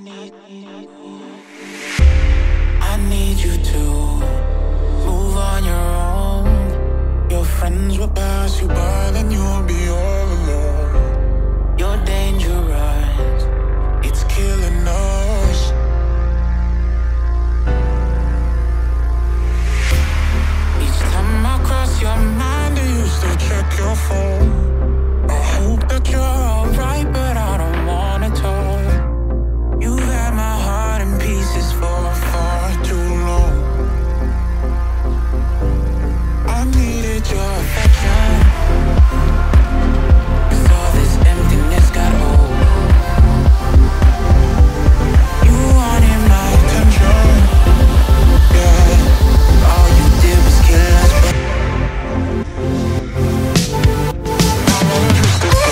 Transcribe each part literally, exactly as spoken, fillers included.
I need you to move on your own. Your friends will pass you by, then you'll be all alone. You're dangerous, it's killing us. Each time I cross your mind, do you still check your phone? I hope that you're alright, but I don't wanna talk. You've had my heart in pieces for far too long. I needed your affection, 'cause all this emptiness got old. You wanted my attention, yeah. All you did was kill us, but I want you to go.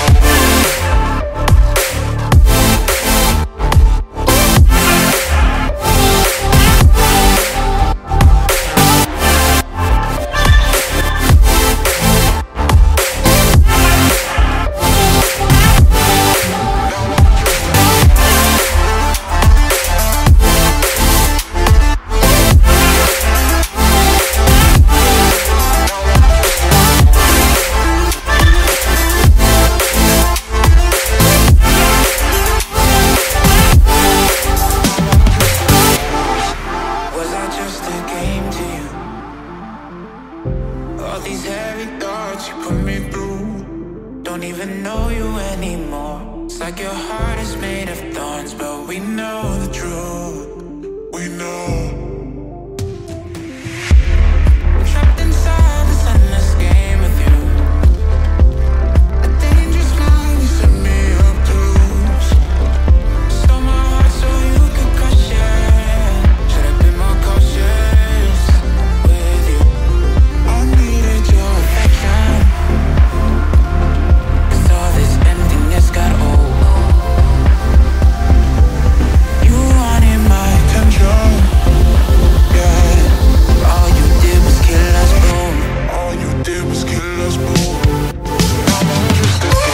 All these heavy thoughts you put me through, don't even know you anymore. It's like your heart is made of thorns, but we know the truth. We know. Trapped inside this endless game with you, a dangerous line you set me up to lose. Stole my heart so you could crush it. Should've been more cautious with you. I needed your affection, 'cause all this emptiness got old. You wanted my attention, yeah. All you did was kill us both. All you did was kill us both. I want you to go.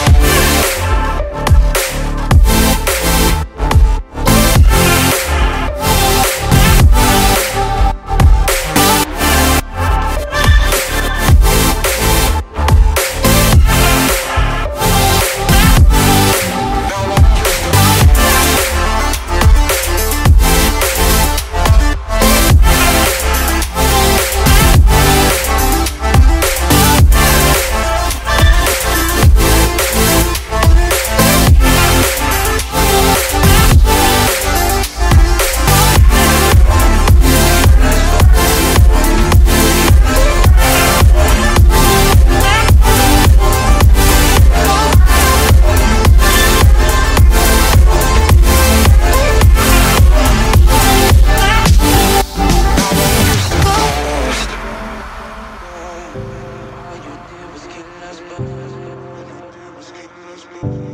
All you did was kill us both.